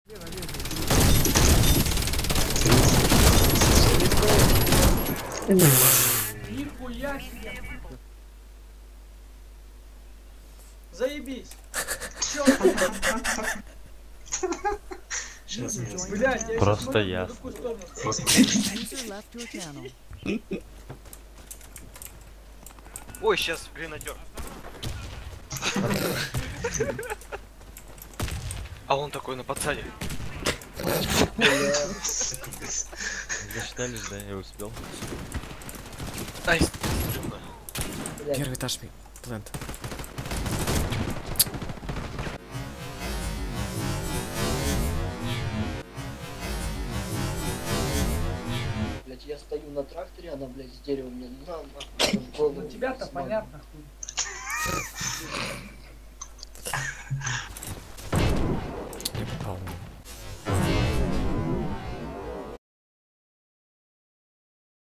Нихуя себе! Заебись! Чё? Блядь, я Просто смотрю, я. на какую сторону. Ой, сейчас гренадер. А он такой на подсаде. Засчитались, да, я успел. Ай, Первый этаж ми. Плент. Блять, я стою на тракторе, она, блядь, с дерева мне нахуй в голову. Ну тебя-то смазала. понятно, хуй.